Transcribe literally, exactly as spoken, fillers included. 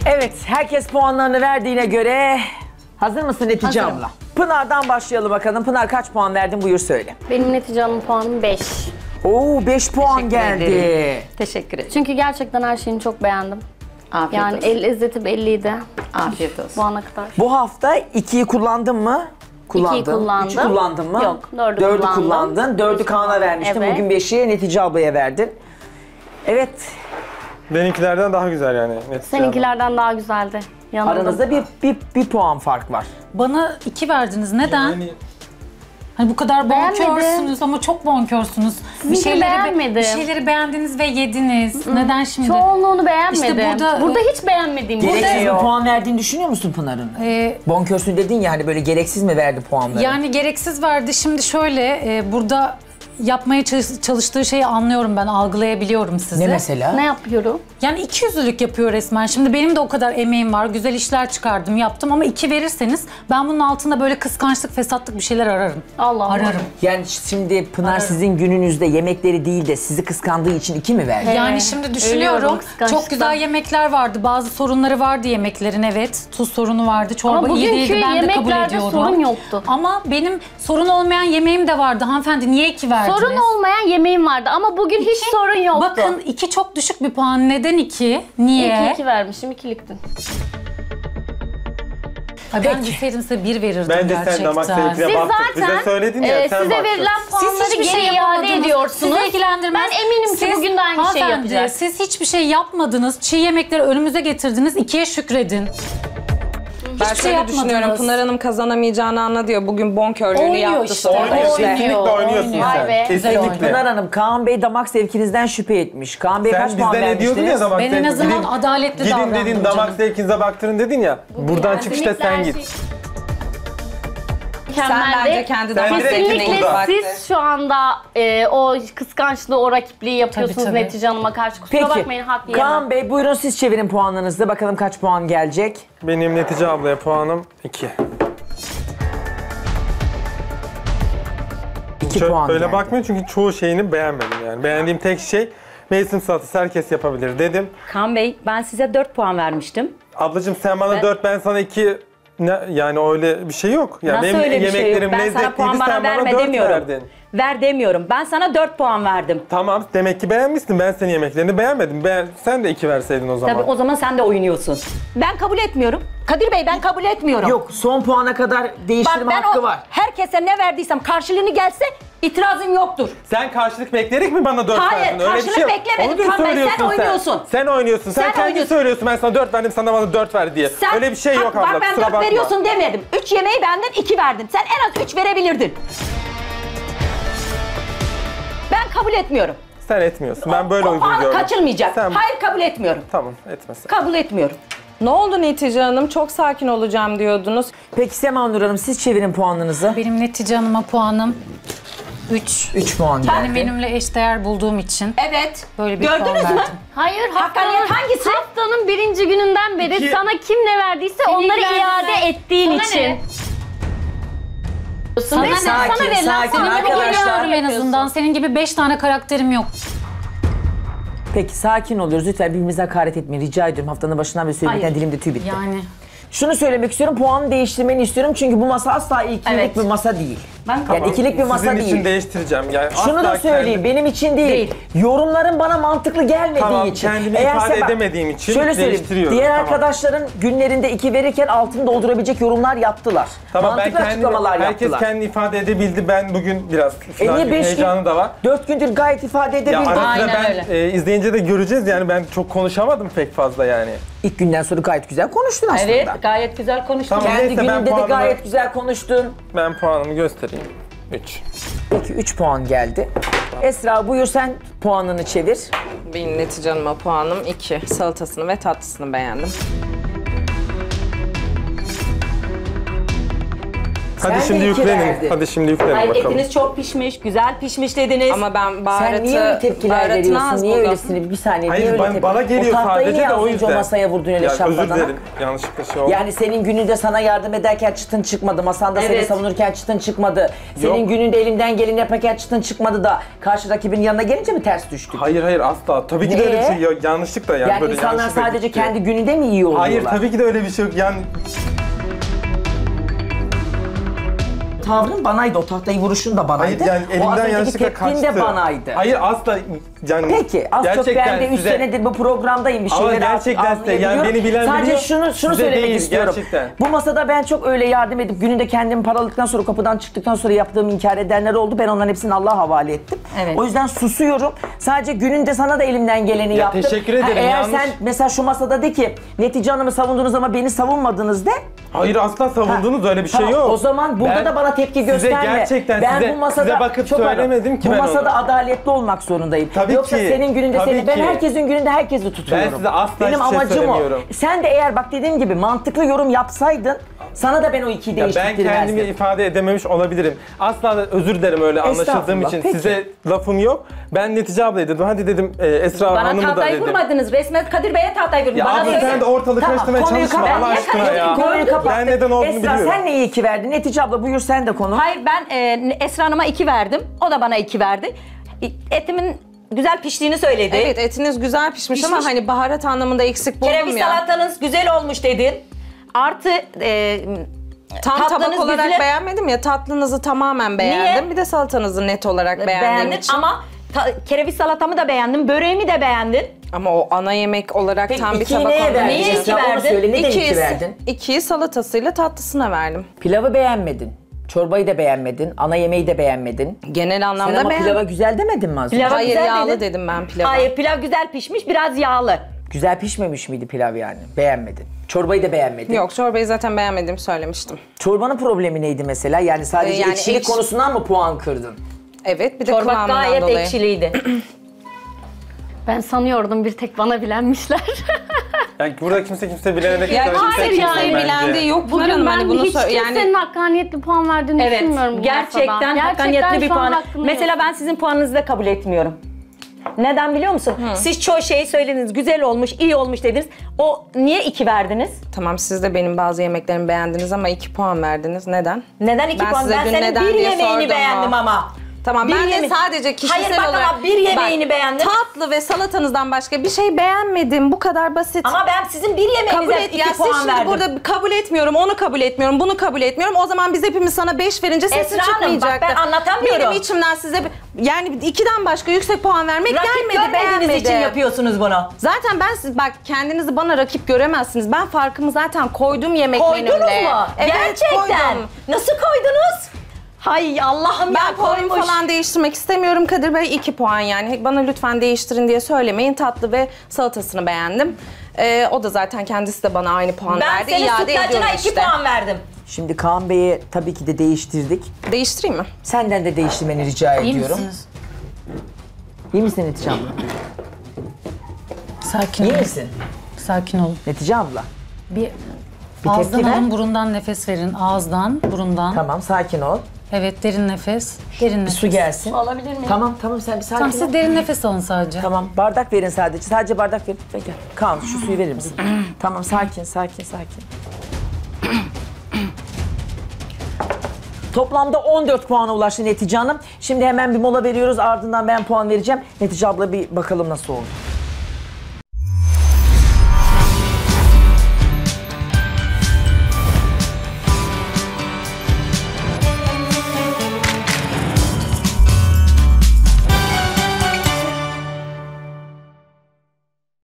Evet, herkes puanlarını verdiğine göre hazır mısın Netice Hazırım. abla? Pınar'dan başlayalım bakalım. Pınar kaç puan verdin? Buyur söyle. Benim Netice Hanım puanım beş. Oo beş puan geldi. ederim. Teşekkür ederim. Çünkü gerçekten her şeyini çok beğendim. Afiyet Yani olsun. el lezzeti belliydi Afiyet olsun. bu ana kadar. Bu hafta ikiyi kullandın mı? Kullandın. İkiyi kullandım. Üçü kullandın mı? Yok, dördü Dördü kullandım. kullandın. Dördü Beşi Kaan'a kullandım. vermiştin. Evet. Bugün beşi Netice ablaya verdin. Evet. Benimkilerden daha güzel yani. Netice Seninkilerden daha güzeldi. Yanıldım. Aranızda bir, bir, bir puan fark var. Bana iki verdiniz. Neden? Yani Hani bu kadar Beğenmedim. bonkörsünüz ama çok bonkörsünüz. Bir Sizinki şeyleri, be- beğenmedim. bir şeyleri beğendiniz ve yediniz. Neden şimdi? Çoğunluğunu beğenmedim. İşte burada- burada hiç beğenmediğim Gereksiz burada bir yok. puan verdiğini düşünüyor musun Pınar'ın? Ee, Bonkörsün dedin ya hani böyle gereksiz mi verdi puanları? yani gereksiz verdi. Şimdi şöyle e, burada yapmaya çalış- çalıştığı şeyi anlıyorum ben, algılayabiliyorum sizi. Ne mesela? Ne yapıyorum? Yani ikiyüzlülük yapıyor resmen. Şimdi benim de o kadar emeğim var. Güzel işler çıkardım, yaptım ama iki verirseniz ben bunun altında böyle kıskançlık, fesatlık bir şeyler ararım. Allah Allah. Ararım. Yani şimdi Pınar Ararım. sizin gününüzde yemekleri değil de sizi kıskandığı için iki mi verdi? Evet. Yani şimdi ölüyorum düşünüyorum. kıskançlıktan. Çok güzel yemekler vardı. Bazı sorunları vardı yemeklerin, evet. Tuz sorunu vardı. Çorba Ama iyi bugünkü değildi. Ben de kabul yemeklerde ediyorum. sorun yoktu. Ama benim sorun olmayan yemeğim de vardı. Hanımefendi niye iki verdiniz? Sorun olmayan yemeğim vardı ama bugün hiç İki- sorun yoktu. Bakın iki çok düşük bir puan. Neden iki? Niye? İki iki vermişim, ikiliktin. Ay ben Peki. bilseydim size bir verirdim Bence gerçekten. sen damak zevkine Siz baktık. zaten Bize söyledin ya e, sen size baktın. verilen puanları hiçbir geri şey iade yapamadınız. ediyorsunuz. Sizi ilgilendirmez. Ben eminim ki Siz- bugün de aynı şeyi Hanımefendi, yapacak. Siz hiçbir şey yapmadınız. Çiğ yemekleri önümüze getirdiniz. İkiye şükredin. Ben Hiçbir şey şöyle yapmadınız. düşünüyorum. Pınar Hanım kazanamayacağını anladı diyor. Bugün bonkörlüğünü Oynuyor yaptı işte. sonra. Oynuyor, işte. kesinlikle oynuyorsun oynuyor. sen. Vay be. Güzel Kesinlikle. oynuyor. Pınar Hanım, Kaan Bey damak zevkinizden şüphe etmiş. Kaan Bey kaç Sen puan bizden ne diyordun vermiştiniz? ya damak Ben en zevki- azından Gidin- adaletli Gidin davrandım dedin canım. damak zevkinize baktırın dedin ya. Buradan çıkışta Kesinlikle sen her git. şey Sen mükemmeldi. bence kendi Sen damak direkt zevkine git iyi Kesinlikle buradan. baktı. siz şu anda e, o kıskançlığı, o rakipliği yapıyorsunuz Tabii, tabii. Netice Hanım'a karşı. Kusura Peki, bakmayın, hak yiyemem. Kaan Bey buyurun siz çevirin puanlarınızı. Bakalım kaç puan gelecek? Benim Netice ablaya puanım iki. iki Şöyle, puan öyle geldi. bakmıyorum çünkü çoğu şeyini beğenmedim yani. Beğendiğim tek şey mevsim salatası herkes yapabilir dedim. Kaan Bey, ben size dört puan vermiştim. Ablacığım sen bana dört ben sana iki ne, yani öyle bir şey yok. Yani Nasıl benim öyle bir şey yok? yemeklerim Ben sana lezzetliydi puan bana sen bana verme dört demiyorum. verdin. Ver demiyorum. Ben sana dört puan verdim. Tamam demek ki beğenmişsin ben senin yemeklerini beğenmedim. Ben, sen de iki verseydin o zaman. Tabii o zaman sen de oynuyorsun. Ben kabul etmiyorum. Kadir Bey ben kabul etmiyorum. Yok son puana kadar Bak değiştirme ben hakkı o var. herkese ne verdiysem karşılığını gelse itirazım yoktur. Sen karşılık bekleyerek mi bana dört Hayır, verdin? Öyle bir karşılık şey yok. beklemedim. Onu da Kaan Bey, sen söylüyorsun oynuyorsun. Sen oynuyorsun. Sen, Sen kendin oynuyorsun. söylüyorsun. Ben sana dört verdim, sana bana dört ver diye. Sen, Öyle bir şey yok Bak, abla. Bak ben kusura dört bakma. veriyorsun demedim. Üç yemeği benden iki verdin. Sen en az üç verebilirdin. Ben kabul etmiyorum. Sen etmiyorsun. Ben böyle o uygun puan görüyorum. kaçılmayacak. Sen... Hayır kabul etmiyorum. Tamam etmesin. Kabul etmiyorum. Ne oldu Netice Hanım? Çok sakin olacağım diyordunuz. Peki Sema Nur Hanım siz çevirin puanlarınızı. Benim Netice Hanım'a puanım üç. üç puan Yani geldi. benimle eşdeğer bulduğum için Evet. böyle bir Gördünüz puan mü? verdim. Hayır, Hakkaniyet haftanın, hangisi? haftanın birinci gününden beri İki. sana kim ne verdiyse onları ilgilendirmez. iade ettiğin Sana için. ne? Sana, ne? sana Sakin, verilen sakin puanları arkadaşlar. Biliyorum en yapıyorsun. azından. Senin gibi beş tane karakterim yok. Peki sakin oluyoruz. Lütfen birbirimize hakaret etmeyin. Rica ediyorum. Haftanın başından beri söylemekten Hayır. dilimde tüy bitti. Yani Şunu söylemek istiyorum. Puanı değiştirmeni istiyorum. Çünkü bu masa asla ikilik Evet. bir masa değil. Ben Yani ikilik bir masa Sizin değil. için değiştireceğim. Yani Şunu asla da söyleyeyim, kendim- benim için değil. Değil. Yorumların bana mantıklı gelmediği Tamam, için. kendimi ifade sen bak, edemediğim için şöyle söyleyeyim, değiştiriyorum, diğer tamam. arkadaşların günlerinde iki verirken altını doldurabilecek yorumlar yaptılar. Tamam ben mantıklı kendimi, açıklamalar herkes yaptılar. kendini ifade edebildi. Ben bugün biraz E falan niye bir beş heyecanı gün, da var. dört gündür gayet ifade Ya edebildim. ara sıra Aynen ben öyle. e, izleyince de göreceğiz yani ben çok konuşamadım pek fazla yani. İlk günden sonra gayet güzel konuştun aslında. Evet gayet güzel konuştun. Tamam. Kendi Neyse, ben gününde de puanımı- gayet güzel konuştun. Ben puanımı göstereyim. üç. Peki üç puan geldi. Esra buyur sen puanını çevir. Benim Netice Hanım'a puanım iki. Salatasını ve tatlısını beğendim. Hadi Sen şimdi de iki yüklenin. verdin. Hadi şimdi yüklenin Hayır, bakalım. etiniz çok pişmiş, güzel pişmiş dediniz. Ama ben baharatı, Sen niye öyle tepkiler baharatını veriyorsun? az Niye buldum. öylesini? Bir saniye. Hayır, niye öyle ben- tepki- bana geliyor o tahtayı sadece niye de az o önce yüzden. o masaya vurdun öyle Ya, özür şapladanak? dilerim. Yanlışlıkla şey oldu. Yani senin gününde sana yardım ederken çıtın çıkmadı. Masanda seni Evet. savunurken çıtın çıkmadı. Senin Yok. gününde elimden geleni yaparken çıtın çıkmadı da karşı rakibin yanına gelince mi ters düştük? Hayır hayır asla. Tabii ki de öyle bir şey Ee? yok. Yanlışlıkla yani. Yani böyle insanlar yanlışlıkla sadece gitti. kendi gününde mi iyi oluyorlar? Hayır tabii ki de öyle bir şey yok. Yani Tavrın banaydı. O tahtayı vuruşun da banaydı. hayır yani o az elimden önceki yanlışlıkla tepkin kaçtı. de banaydı. Hayır asla yani Peki az çok gerçekten ben de üç size- senedir bu programdayım bir Ama şeyleri gerçekten size, yani anlayabiliyorum. beni bilen Sadece biliyor, şunu, şunu size söylemek değil, istiyorum. gerçekten. Bu masada ben çok öyle yardım edip gününde kendimi paraladıktan sonra kapıdan çıktıktan sonra yaptığımı inkar edenler oldu. Ben onların hepsini Allah'a havale ettim. Evet. O yüzden susuyorum. Sadece gününde sana da elimden geleni Ya yaptım. teşekkür ederim, eğer yanlış. sen mesela şu masada de ki Netice Hanım'ı savundunuz ama beni savunmadınız de. Hayır asla savundunuz öyle bir şey Tamam, yok. o zaman burada Ben da bana tepki gösterme. Size gerçekten ben size, bu masada size bakıp çok pardon, söylemedim ki bu ben masada onu. adaletli olmak zorundayım. Tabii Yoksa ki, senin gününde tabii seni ben ki. herkesin gününde herkesi tutuyorum. Ben size asla Benim hiçbir şey amacım o. söylemiyorum. Sen de eğer bak dediğim gibi mantıklı yorum yapsaydın sana da ben o ikiyi Ya ben değiştirmezdim. kendimi ifade edememiş olabilirim. Asla da özür dilerim öyle anlaşıldığım Estağfurullah, için. peki. Size lafım yok. Ben Netice ablayı dedim. Hadi dedim e, Esra Bana Hanım'ı da tahtayı dedim. vurmadınız. Resmen Kadir Bey'e tahtayı vurdunuz. Ya Bana abla böyle- sen de ortalık Tamam, karıştırmaya konuyu çalışma kapat. Allah Ben aşkına niye ya. Konuyu kapattın. Ben neden olduğunu Esra biliyorum. sen neye iki verdin? Netice abla buyur sen de konu. Hayır ben e, Esra Hanım'a iki verdim. O da bana iki verdi. Etimin güzel piştiğini söyledi. Evet, etiniz güzel pişmiş, ama Pişmiş. hani baharat anlamında eksik buldum Kereviz ya. salatanız güzel olmuş dedin. Artı e, Tam tatlınız tabak olarak güzel- beğenmedim ya, tatlınızı tamamen beğendim. Niye? Bir de salatanızı net olarak beğendiğim beğendin için. ama ta- kereviz salatamı da beğendim. Böreğimi de beğendin. Ama o ana yemek olarak Peki, tam bir ikiyi tabak neye olmadı. verdin? Niye Esra? iki Onu verdin? söyle. Neden iki İkiyi, verdin? ikiyi salatasıyla tatlısına verdim. Pilavı beğenmedin. Çorbayı da beğenmedin. Ana yemeği de beğenmedin. Genel Sen anlamda ama beğendim. pilava güzel demedin mi az önce? Pilava Hayır, güzel yağlı dedin. dedim ben pilava. Hayır pilav güzel pişmiş biraz yağlı. Güzel pişmemiş miydi pilav yani? Beğenmedin. Çorbayı da beğenmedin. Yok, çorbayı zaten beğenmediğimi söylemiştim. Çorbanın problemi neydi mesela? Yani sadece Ee, yani ekşilik ekşi- konusundan mı puan kırdın? Evet, bir de Çorba kıvamından gayet dolayı. ekşiliydi. Ben sanıyordum bir tek bana bilenmişler. Yani burada kimse kimse bilene de Ya kimse kimse kimse kimseyi bence. bilendiği yok. Pınar Bugün Hanım, ben hani bunu hiç sö- kimsenin yani hakkaniyetli puan verdiğini Evet düşünmüyorum bu gerçekten masada. hakkaniyetli bir şu an puan. hakkını Mesela ben sizin puanınızı da kabul etmiyorum. Neden biliyor musun? Siz çoğu şeyi söylediniz, güzel olmuş, iyi olmuş dediniz. O niye iki verdiniz? tamam, siz de benim bazı yemeklerimi beğendiniz ama iki puan verdiniz. Neden? Neden iki Ben puan? size Ben dün senin neden bir diye yemeğini sordum beğendim mu? ama. Tamam, Bir ben de yeme- sadece kişisel Hayır, bak olarak... ama bir yemeğini beğendim. Tatlı ve salatanızdan başka bir şey beğenmedim. Bu kadar basit. Ama ben sizin bir kabul yemeğinize et. iki Ya siz puan şimdi verdim. burada kabul etmiyorum, onu kabul etmiyorum, bunu kabul etmiyorum. O zaman biz hepimiz sana beş verince sesin Esra Hanım, bak çıkmayacaktı. ben anlatamıyorum. Benim içimden size bir- yani ikiden başka yüksek puan vermek Rakip gelmedi, görmediğiniz beğenmedi. için yapıyorsunuz bunu. Zaten ben siz bak, kendinizi bana rakip göremezsiniz. Ben farkımı zaten koydum yemek Koydunuz menümle. mu? Evet, Gerçekten. koydum. Nasıl koydunuz? Hay Allah'ım Ben ya puanımı koymuş. falan değiştirmek istemiyorum Kadir Bey. iki puan yani. Bana lütfen değiştirin diye söylemeyin. Tatlı ve salatasını beğendim. Ee, o da zaten kendisi de bana aynı puan Ben verdi. senin İade sütlacına ediyorum iki işte. puan verdim. Şimdi Kaan Bey'e tabii ki de değiştirdik. Değiştireyim mi? Senden de değiştirmeni rica İyi ediyorum. misiniz? İyi misin Netice abla? Sakin İyi olun. misin Sakin olun. Netice abla? Bir, Bir ağızdan tepki ver. alın, burundan nefes verin. Ağızdan, burundan. Tamam sakin ol. Evet, derin nefes. Derin Bir nefes. su gelsin. Alabilir miyim? Tamam tamam sen bir sakin Tamam, ol. siz derin nefes alın sadece. Tamam bardak verin sadece. Sadece bardak verin. Peki. Kaan şu suyu verir misin? Tamam sakin sakin sakin. Toplamda on dört puana ulaştı Netice Hanım. Şimdi hemen bir mola veriyoruz. Ardından ben puan vereceğim. Netice abla bir bakalım nasıl oldu.